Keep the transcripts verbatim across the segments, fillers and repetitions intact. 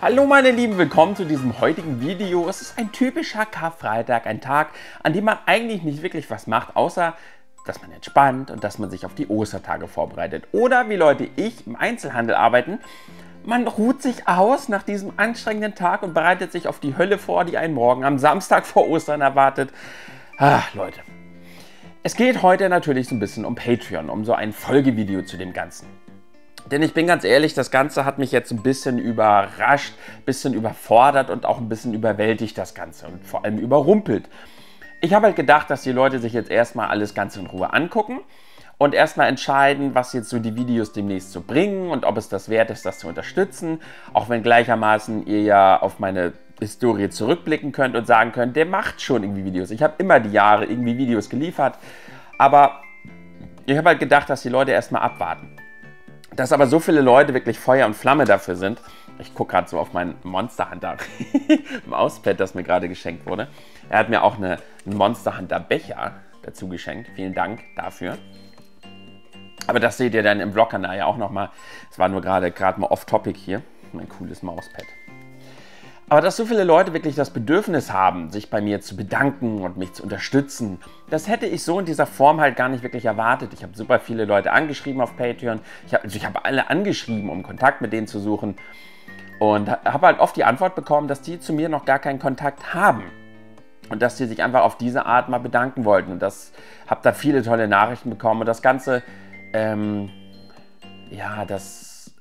Hallo meine Lieben, willkommen zu diesem heutigen Video. Es ist ein typischer Karfreitag, ein Tag, an dem man eigentlich nicht wirklich was macht, außer dass man entspannt und dass man sich auf die Ostertage vorbereitet. Oder wie Leute ich im Einzelhandel arbeiten, man ruht sich aus nach diesem anstrengenden Tag und bereitet sich auf die Hölle vor, die einen morgen am Samstag vor Ostern erwartet. Ach Leute, es geht heute natürlich so ein bisschen um Patreon, um so ein Folgevideo zu dem Ganzen. Denn ich bin ganz ehrlich, das Ganze hat mich jetzt ein bisschen überrascht, ein bisschen überfordert und auch ein bisschen überwältigt, das Ganze, und vor allem überrumpelt. Ich habe halt gedacht, dass die Leute sich jetzt erstmal alles Ganze in Ruhe angucken und erstmal entscheiden, was jetzt so die Videos demnächst so bringen und ob es das wert ist, das zu unterstützen. Auch wenn gleichermaßen ihr ja auf meine Historie zurückblicken könnt und sagen könnt, der macht schon irgendwie Videos. Ich habe immer die Jahre irgendwie Videos geliefert, aber ich habe halt gedacht, dass die Leute erstmal abwarten. Dass aber so viele Leute wirklich Feuer und Flamme dafür sind. Ich gucke gerade so auf meinen Monster Hunter Mauspad, das mir gerade geschenkt wurde. Er hat mir auch eine, einen Monster Hunter Becher dazu geschenkt. Vielen Dank dafür. Aber das seht ihr dann im Vlog-Kanal ja auch nochmal. Es war nur gerade gerade mal off-topic hier. Mein cooles Mauspad. Aber dass so viele Leute wirklich das Bedürfnis haben, sich bei mir zu bedanken und mich zu unterstützen, das hätte ich so in dieser Form halt gar nicht wirklich erwartet. Ich habe super viele Leute angeschrieben auf Patreon. Ich habe also ich hab alle angeschrieben, um Kontakt mit denen zu suchen. Und habe halt oft die Antwort bekommen, dass die zu mir noch gar keinen Kontakt haben. Und dass die sich einfach auf diese Art mal bedanken wollten. Und das habe da viele tolle Nachrichten bekommen. Und das Ganze, ähm, ja, das...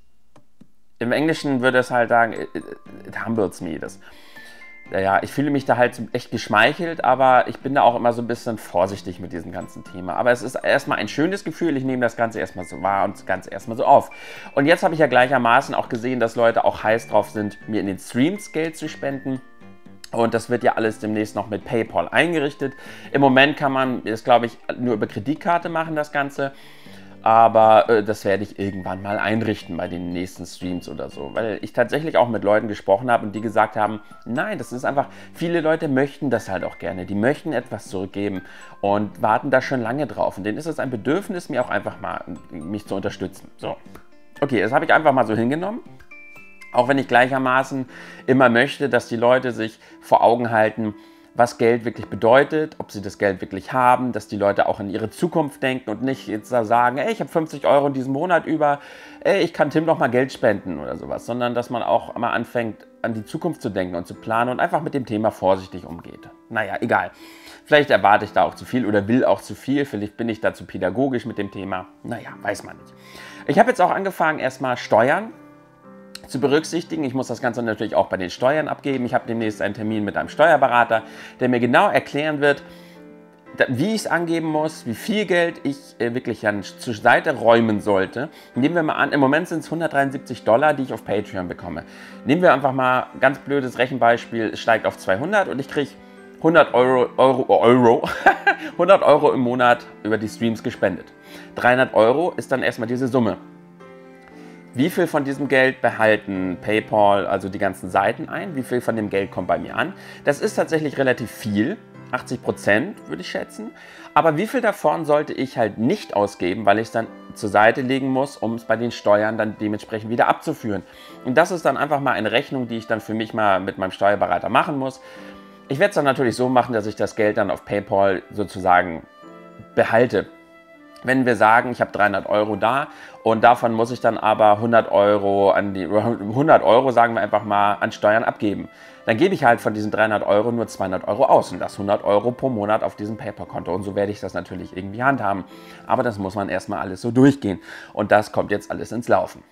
Im Englischen würde es halt sagen, it humbles me. Das, ja, ich fühle mich da halt echt geschmeichelt, aber ich bin da auch immer so ein bisschen vorsichtig mit diesem ganzen Thema. Aber es ist erstmal ein schönes Gefühl, ich nehme das Ganze erstmal so wahr und das Ganze erstmal so auf. Und jetzt habe ich ja gleichermaßen auch gesehen, dass Leute auch heiß drauf sind, mir in den Streams Geld zu spenden. Und das wird ja alles demnächst noch mit PayPal eingerichtet. Im Moment kann man das, glaube ich, nur über Kreditkarte machen, das Ganze. Aber äh, das werde ich irgendwann mal einrichten bei den nächsten Streams oder so. Weil ich tatsächlich auch mit Leuten gesprochen habe und die gesagt haben, nein, das ist einfach, viele Leute möchten das halt auch gerne. Die möchten etwas zurückgeben und warten da schon lange drauf. Und denen ist es ein Bedürfnis, mir auch einfach mal, mich zu unterstützen. So, okay, das habe ich einfach mal so hingenommen. Auch wenn ich gleichermaßen immer möchte, dass die Leute sich vor Augen halten, was Geld wirklich bedeutet, ob sie das Geld wirklich haben, dass die Leute auch in ihre Zukunft denken und nicht jetzt sagen, ey, ich habe fünfzig Euro in diesem Monat über, ey, ich kann Tim noch mal Geld spenden oder sowas, sondern dass man auch mal anfängt, an die Zukunft zu denken und zu planen und einfach mit dem Thema vorsichtig umgeht. Naja, egal. Vielleicht erwarte ich da auch zu viel oder will auch zu viel, vielleicht bin ich da zu pädagogisch mit dem Thema. Naja, weiß man nicht. Ich habe jetzt auch angefangen, erstmal Steuern zu berücksichtigen. Ich muss das Ganze natürlich auch bei den Steuern abgeben. Ich habe demnächst einen Termin mit einem Steuerberater, der mir genau erklären wird, wie ich es angeben muss, wie viel Geld ich äh, wirklich dann zur Seite räumen sollte. Nehmen wir mal an, im Moment sind es hundertdreiundsiebzig Dollar, die ich auf Patreon bekomme. Nehmen wir einfach mal ein ganz blödes Rechenbeispiel, es steigt auf zweihundert und ich kriege hundert Euro, Euro, Euro, hundert Euro im Monat über die Streams gespendet. dreihundert Euro ist dann erstmal diese Summe. Wie viel von diesem Geld behalten PayPal, also die ganzen Seiten ein? Wie viel von dem Geld kommt bei mir an? Das ist tatsächlich relativ viel, achtzig Prozent würde ich schätzen. Aber wie viel davon sollte ich halt nicht ausgeben, weil ich es dann zur Seite legen muss, um es bei den Steuern dann dementsprechend wieder abzuführen? Und das ist dann einfach mal eine Rechnung, die ich dann für mich mal mit meinem Steuerberater machen muss. Ich werde es dann natürlich so machen, dass ich das Geld dann auf PayPal sozusagen behalte. Wenn wir sagen, ich habe dreihundert Euro da und davon muss ich dann aber hundert Euro, an die, hundert Euro, sagen wir einfach mal, an Steuern abgeben, dann gebe ich halt von diesen dreihundert Euro nur zweihundert Euro aus und das hundert Euro pro Monat auf diesem PayPal-Konto. Und so werde ich das natürlich irgendwie handhaben. Aber das muss man erstmal alles so durchgehen und das kommt jetzt alles ins Laufen.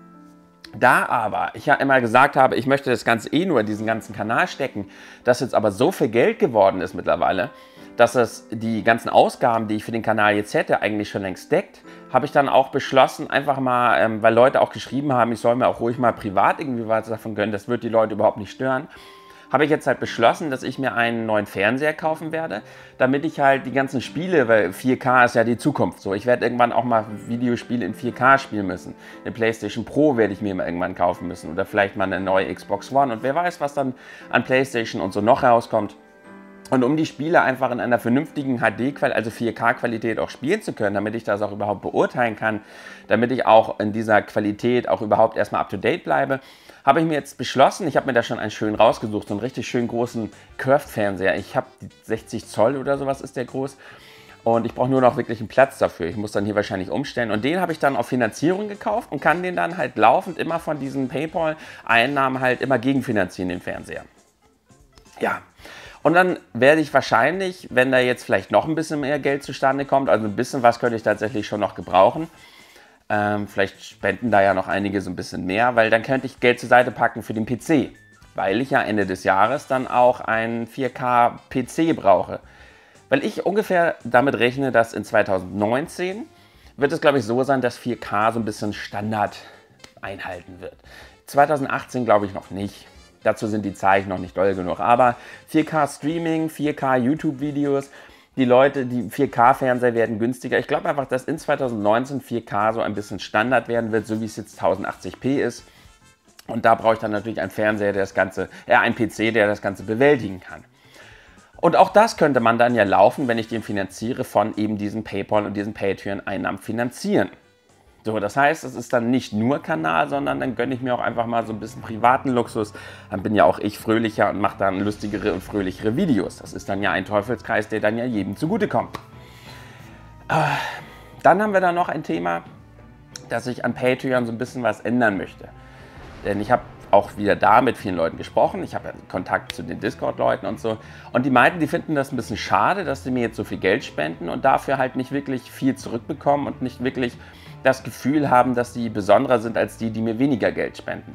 Da aber ich ja immer gesagt habe, ich möchte das Ganze eh nur in diesen ganzen Kanal stecken, dass jetzt aber so viel Geld geworden ist mittlerweile, dass es die ganzen Ausgaben, die ich für den Kanal jetzt hätte, eigentlich schon längst deckt, habe ich dann auch beschlossen, einfach mal, ähm, weil Leute auch geschrieben haben, ich soll mir auch ruhig mal privat irgendwie was davon gönnen, das wird die Leute überhaupt nicht stören, habe ich jetzt halt beschlossen, dass ich mir einen neuen Fernseher kaufen werde, damit ich halt die ganzen Spiele, weil vier K ist ja die Zukunft, so, ich werde irgendwann auch mal Videospiele in vier K spielen müssen. Eine PlayStation Pro werde ich mir mal irgendwann kaufen müssen oder vielleicht mal eine neue Xbox One und wer weiß, was dann an PlayStation und so noch rauskommt. Und um die Spiele einfach in einer vernünftigen H D-Qualität, also vier K-Qualität auch spielen zu können, damit ich das auch überhaupt beurteilen kann, damit ich auch in dieser Qualität auch überhaupt erstmal up-to-date bleibe, habe ich mir jetzt beschlossen, ich habe mir da schon einen schönen rausgesucht, so einen richtig schönen großen Curved-Fernseher. Ich habe sechzig Zoll oder sowas ist der groß. Und ich brauche nur noch wirklich einen Platz dafür. Ich muss dann hier wahrscheinlich umstellen. Und den habe ich dann auf Finanzierung gekauft und kann den dann halt laufend immer von diesen PayPal-Einnahmen halt immer gegenfinanzieren, den Fernseher. Ja. Und dann werde ich wahrscheinlich, wenn da jetzt vielleicht noch ein bisschen mehr Geld zustande kommt, also ein bisschen was könnte ich tatsächlich schon noch gebrauchen. Ähm, vielleicht spenden da ja noch einige so ein bisschen mehr, weil dann könnte ich Geld zur Seite packen für den P C. Weil ich ja Ende des Jahres dann auch einen vier K P C brauche. Weil ich ungefähr damit rechne, dass in zweitausendneunzehn wird es, glaube ich, so sein, dass vier K so ein bisschen Standard einhalten wird. zweitausendachtzehn glaube ich noch nicht. Dazu sind die Zeichen noch nicht doll genug. Aber vier K Streaming, vier K YouTube-Videos, die Leute, die vier K Fernseher werden günstiger. Ich glaube einfach, dass in zweitausendneunzehn vier K so ein bisschen Standard werden wird, so wie es jetzt tausendachtzig p ist. Und da brauche ich dann natürlich einen Fernseher, der das Ganze, äh, einen P C, der das Ganze bewältigen kann. Und auch das könnte man dann ja laufen, wenn ich den finanziere, von eben diesen PayPal und diesen Patreon-Einnahmen finanzieren. So, das heißt, es ist dann nicht nur Kanal, sondern dann gönne ich mir auch einfach mal so ein bisschen privaten Luxus. Dann bin ja auch ich fröhlicher und mache dann lustigere und fröhlichere Videos. Das ist dann ja ein Teufelskreis, der dann ja jedem zugutekommt. Äh, dann haben wir da noch ein Thema, dass ich an Patreon so ein bisschen was ändern möchte. Denn ich habe auch wieder da mit vielen Leuten gesprochen. Ich habe ja Kontakt zu den Discord-Leuten und so. Und die meinten, die finden das ein bisschen schade, dass sie mir jetzt so viel Geld spenden und dafür halt nicht wirklich viel zurückbekommen und nicht wirklich das Gefühl haben, dass sie besonderer sind als die, die mir weniger Geld spenden.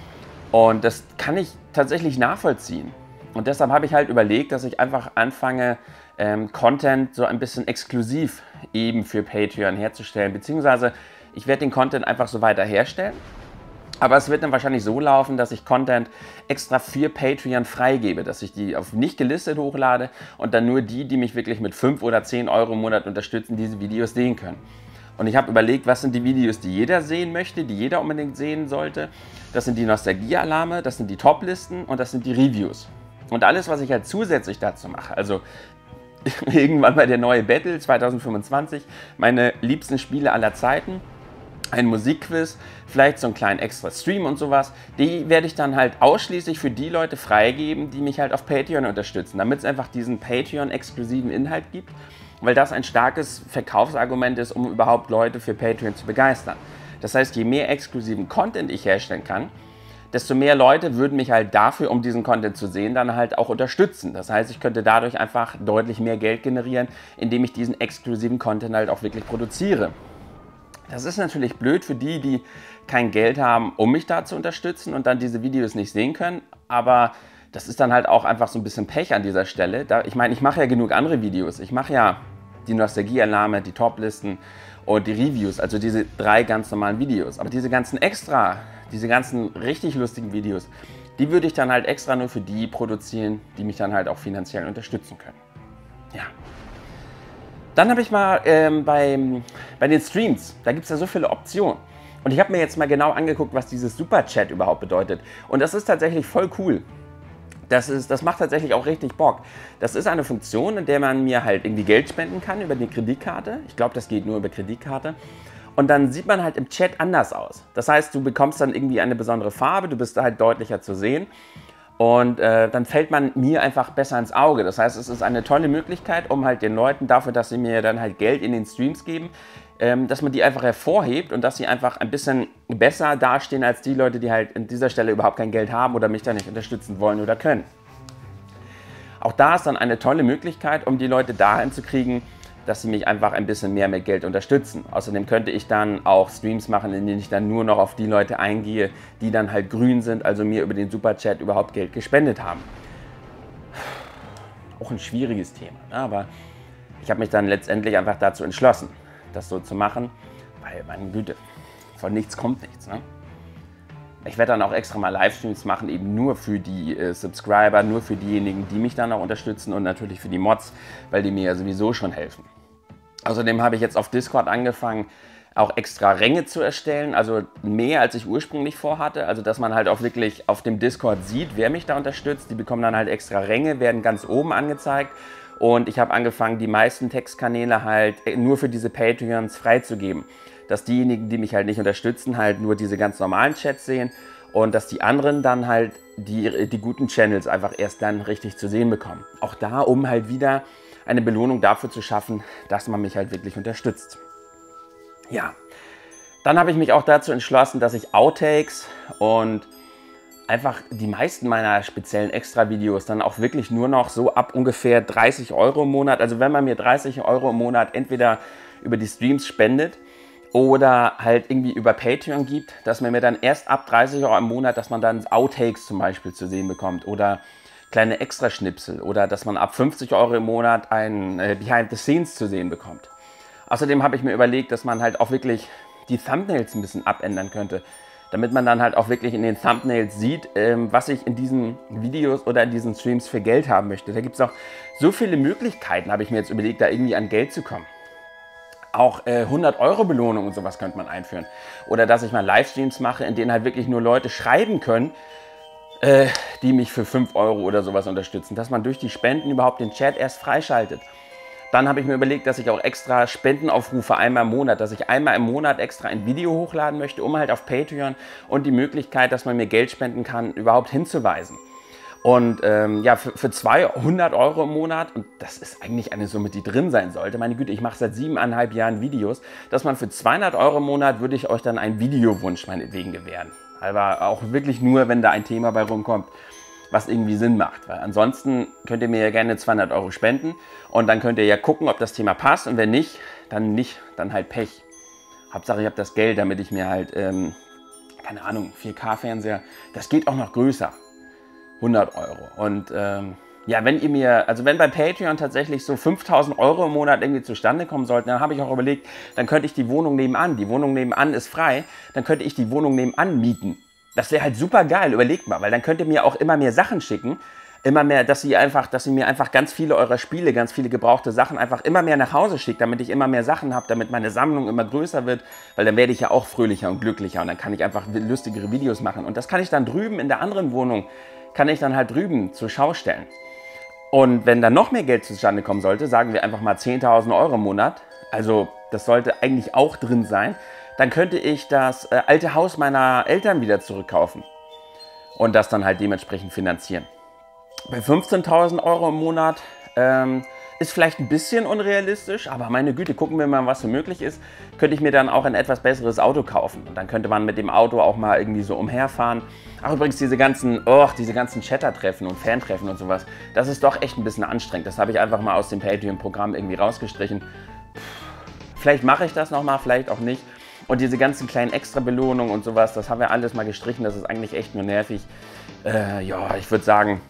Und das kann ich tatsächlich nachvollziehen. Und deshalb habe ich halt überlegt, dass ich einfach anfange, ähm, Content so ein bisschen exklusiv eben für Patreon herzustellen. Beziehungsweise ich werde den Content einfach so weiter herstellen. Aber es wird dann wahrscheinlich so laufen, dass ich Content extra für Patreon freigebe, dass ich die auf nicht gelistet hochlade und dann nur die, die mich wirklich mit fünf oder zehn Euro im Monat unterstützen, diese Videos sehen können. Und ich habe überlegt, was sind die Videos, die jeder sehen möchte, die jeder unbedingt sehen sollte. Das sind die Nostalgie-Alarme, das sind die Top-Listen und das sind die Reviews. Und alles, was ich halt zusätzlich dazu mache, also irgendwann mal der neue Battle zweitausendfünfundzwanzig, meine liebsten Spiele aller Zeiten, ein Musikquiz, vielleicht so einen kleinen extra Stream und sowas, die werde ich dann halt ausschließlich für die Leute freigeben, die mich halt auf Patreon unterstützen, damit es einfach diesen Patreon-exklusiven Inhalt gibt, weil das ein starkes Verkaufsargument ist, um überhaupt Leute für Patreon zu begeistern. Das heißt, je mehr exklusiven Content ich herstellen kann, desto mehr Leute würden mich halt dafür, um diesen Content zu sehen, dann halt auch unterstützen. Das heißt, ich könnte dadurch einfach deutlich mehr Geld generieren, indem ich diesen exklusiven Content halt auch wirklich produziere. Das ist natürlich blöd für die, die kein Geld haben, um mich da zu unterstützen und dann diese Videos nicht sehen können, aber das ist dann halt auch einfach so ein bisschen Pech an dieser Stelle. Da, ich meine, ich mache ja genug andere Videos. Ich mache ja die Nostalgie-Alarme, die Top-Listen und die Reviews, also diese drei ganz normalen Videos. Aber diese ganzen extra, diese ganzen richtig lustigen Videos, die würde ich dann halt extra nur für die produzieren, die mich dann halt auch finanziell unterstützen können. Ja. Dann habe ich mal ähm, beim, bei den Streams, da gibt es ja so viele Optionen. Und ich habe mir jetzt mal genau angeguckt, was dieses Superchat überhaupt bedeutet. Und das ist tatsächlich voll cool. Das, ist, das macht tatsächlich auch richtig Bock. Das ist eine Funktion, in der man mir halt irgendwie Geld spenden kann über die Kreditkarte. Ich glaube, das geht nur über Kreditkarte. Und dann sieht man halt im Chat anders aus. Das heißt, du bekommst dann irgendwie eine besondere Farbe, du bist da halt deutlicher zu sehen. Und äh, dann fällt man mir einfach besser ins Auge. Das heißt, es ist eine tolle Möglichkeit, um halt den Leuten dafür, dass sie mir dann halt Geld in den Streams geben, ähm, dass man die einfach hervorhebt und dass sie einfach ein bisschen besser dastehen als die Leute, die halt an dieser Stelle überhaupt kein Geld haben oder mich da nicht unterstützen wollen oder können. Auch da ist dann eine tolle Möglichkeit, um die Leute dahin zu kriegen, dass sie mich einfach ein bisschen mehr mit Geld unterstützen. Außerdem könnte ich dann auch Streams machen, in denen ich dann nur noch auf die Leute eingehe, die dann halt grün sind, also mir über den Superchat überhaupt Geld gespendet haben. Auch ein schwieriges Thema, ne? Aber ich habe mich dann letztendlich einfach dazu entschlossen, das so zu machen, weil, meine Güte, von nichts kommt nichts. Ne? Ich werde dann auch extra mal Livestreams machen, eben nur für die äh, Subscriber, nur für diejenigen, die mich dann auch unterstützen und natürlich für die Mods, weil die mir ja sowieso schon helfen. Außerdem habe ich jetzt auf Discord angefangen, auch extra Ränge zu erstellen, also mehr als ich ursprünglich vorhatte, also dass man halt auch wirklich auf dem Discord sieht, wer mich da unterstützt. Die bekommen dann halt extra Ränge, werden ganz oben angezeigt und ich habe angefangen, die meisten Textkanäle halt nur für diese Patreons freizugeben, dass diejenigen, die mich halt nicht unterstützen, halt nur diese ganz normalen Chats sehen und dass die anderen dann halt die, die guten Channels einfach erst dann richtig zu sehen bekommen. Auch da, um halt wieder eine Belohnung dafür zu schaffen, dass man mich halt wirklich unterstützt. Ja, dann habe ich mich auch dazu entschlossen, dass ich Outtakes und einfach die meisten meiner speziellen Extra-Videos dann auch wirklich nur noch so ab ungefähr dreißig Euro im Monat, also wenn man mir dreißig Euro im Monat entweder über die Streams spendet oder halt irgendwie über Patreon gibt, dass man mir dann erst ab dreißig Euro im Monat, dass man dann Outtakes zum Beispiel zu sehen bekommt oder kleine Extraschnipsel oder dass man ab fünfzig Euro im Monat ein äh, Behind the Scenes zu sehen bekommt. Außerdem habe ich mir überlegt, dass man halt auch wirklich die Thumbnails ein bisschen abändern könnte, damit man dann halt auch wirklich in den Thumbnails sieht, ähm, was ich in diesen Videos oder in diesen Streams für Geld haben möchte. Da gibt es auch so viele Möglichkeiten, habe ich mir jetzt überlegt, da irgendwie an Geld zu kommen. Auch äh, hundert Euro Belohnung und sowas könnte man einführen. Oder dass ich mal Livestreams mache, in denen halt wirklich nur Leute schreiben können, äh, die mich für fünf Euro oder sowas unterstützen. Dass man durch die Spenden überhaupt den Chat erst freischaltet. Dann habe ich mir überlegt, dass ich auch extra Spendenaufrufe einmal im Monat, dass ich einmal im Monat extra ein Video hochladen möchte, um halt auf Patreon und die Möglichkeit, dass man mir Geld spenden kann, überhaupt hinzuweisen. Und ähm, ja, für, für zweihundert Euro im Monat, und das ist eigentlich eine Summe, die drin sein sollte, meine Güte, ich mache seit siebeneinhalb Jahren Videos, dass man für zweihundert Euro im Monat würde ich euch dann einen Videowunsch meinetwegen gewähren. Aber auch wirklich nur, wenn da ein Thema bei rumkommt, was irgendwie Sinn macht. Weil ansonsten könnt ihr mir ja gerne zweihundert Euro spenden und dann könnt ihr ja gucken, ob das Thema passt und wenn nicht, dann nicht, dann halt Pech. Hauptsache ich habe das Geld, damit ich mir halt, ähm, keine Ahnung, vier K Fernseher, das geht auch noch größer, hundert Euro. Und ähm, ja, wenn ihr mir, also wenn bei Patreon tatsächlich so fünftausend Euro im Monat irgendwie zustande kommen sollten, dann habe ich auch überlegt, dann könnte ich die Wohnung nebenan, die Wohnung nebenan ist frei, dann könnte ich die Wohnung nebenan mieten. Das wäre halt super geil, überlegt mal, weil dann könnt ihr mir auch immer mehr Sachen schicken, immer mehr, dass ihr einfach, dass ihr mir einfach ganz viele eurer Spiele, ganz viele gebrauchte Sachen einfach immer mehr nach Hause schickt, damit ich immer mehr Sachen habe, damit meine Sammlung immer größer wird, weil dann werde ich ja auch fröhlicher und glücklicher und dann kann ich einfach lustigere Videos machen und das kann ich dann drüben in der anderen Wohnung, kann ich dann halt drüben zur Schau stellen. Und wenn dann noch mehr Geld zustande kommen sollte, sagen wir einfach mal zehntausend Euro im Monat, also das sollte eigentlich auch drin sein, dann könnte ich das äh, alte Haus meiner Eltern wieder zurückkaufen und das dann halt dementsprechend finanzieren. Bei fünfzehntausend Euro im Monat ähm, ist vielleicht ein bisschen unrealistisch, aber meine Güte, gucken wir mal, was so möglich ist, könnte ich mir dann auch ein etwas besseres Auto kaufen und dann könnte man mit dem Auto auch mal irgendwie so umherfahren. Ach übrigens, diese ganzen, oh, diese ganzen Chatter-Treffen und Fan-Treffen und sowas, das ist doch echt ein bisschen anstrengend. Das habe ich einfach mal aus dem Patreon-Programm irgendwie rausgestrichen. Vielleicht mache ich das nochmal, vielleicht auch nicht. Und diese ganzen kleinen Extra-Belohnungen und sowas, das haben wir alles mal gestrichen, das ist eigentlich echt nur nervig. Äh, ja, ich würde sagen,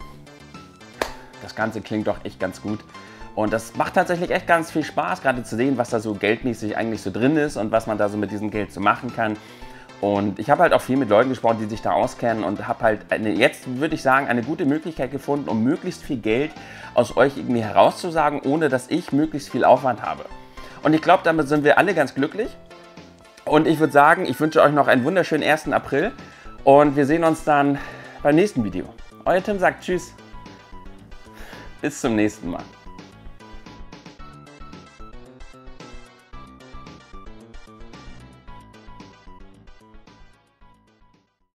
das Ganze klingt doch echt ganz gut. Und das macht tatsächlich echt ganz viel Spaß, gerade zu sehen, was da so geldmäßig eigentlich so drin ist und was man da so mit diesem Geld so machen kann. Und ich habe halt auch viel mit Leuten gesprochen, die sich da auskennen und habe halt eine, jetzt würde ich sagen, eine gute Möglichkeit gefunden, um möglichst viel Geld aus euch irgendwie herauszusagen, ohne dass ich möglichst viel Aufwand habe. Und ich glaube, damit sind wir alle ganz glücklich. Und ich würde sagen, ich wünsche euch noch einen wunderschönen ersten April und wir sehen uns dann beim nächsten Video. Euer Tim sagt Tschüss. Bis zum nächsten Mal.